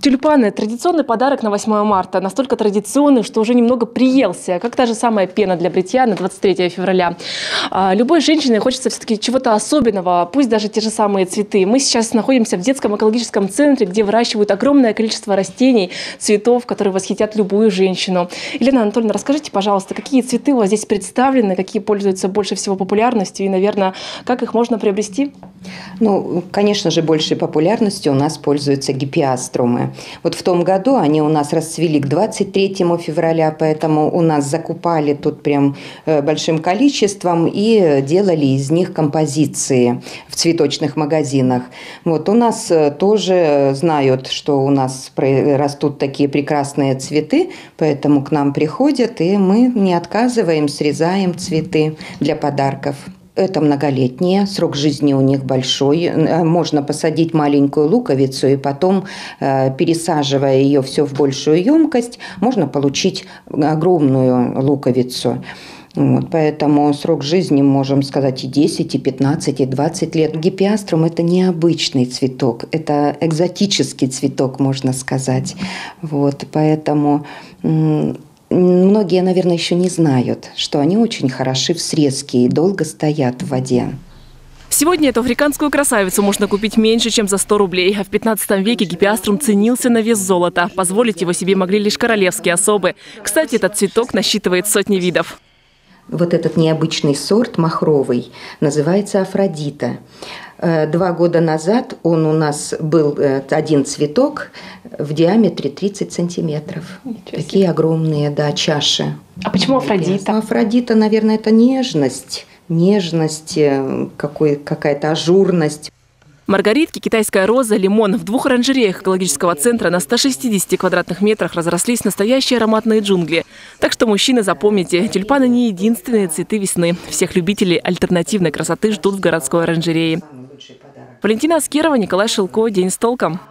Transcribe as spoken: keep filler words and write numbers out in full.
Тюльпаны – традиционный подарок на восьмое марта. Настолько традиционный, что уже немного приелся, как та же самая пена для бритья на двадцать третье февраля. А любой женщине хочется все-таки чего-то особенного, пусть даже те же самые цветы. Мы сейчас находимся в детском экологическом центре, где выращивают огромное количество растений, цветов, которые восхитят любую женщину. Елена Анатольевна, расскажите, пожалуйста, какие цветы у вас здесь представлены, какие пользуются больше всего популярностью и, наверное, как их можно приобрести? Ну, конечно же, большей популярностью у нас пользуются гипеаструмы. Вот в том году они у нас расцвели к двадцать третьему февраля, поэтому у нас закупали тут прям большим количеством и делали из них композиции в цветочных магазинах. Вот у нас тоже знают, что у нас растут такие прекрасные цветы, поэтому к нам приходят, и мы не отказываем, срезаем цветы для подарков. Это многолетние, срок жизни у них большой. Можно посадить маленькую луковицу и потом, пересаживая ее все в большую емкость, можно получить огромную луковицу. Вот, поэтому срок жизни, можем сказать, и десять, и пятнадцать, и двадцать лет. Гипеаструм – это необычный цветок, это экзотический цветок, можно сказать. Вот, поэтому... Многие, наверное, еще не знают, что они очень хороши в срезке и долго стоят в воде. Сегодня эту африканскую красавицу можно купить меньше, чем за сто рублей. А в пятнадцатом веке гипеаструм ценился на вес золота. Позволить его себе могли лишь королевские особы. Кстати, этот цветок насчитывает сотни видов. Вот этот необычный сорт махровый называется Афродита. Два года назад он у нас был один цветок в диаметре тридцать сантиметров. Такие огромные, да, чаши. А почему Афродита? Афродита, наверное, это нежность, нежность, какой, какая-то ажурность. Маргаритки, китайская роза, лимон. В двух оранжереях экологического центра на ста шестидесяти квадратных метрах разрослись настоящие ароматные джунгли. Так что, мужчины, запомните, тюльпаны не единственные цветы весны. Всех любителей альтернативной красоты ждут в городской оранжерее. Валентина Аскерова, Николай Шилко. День с толком.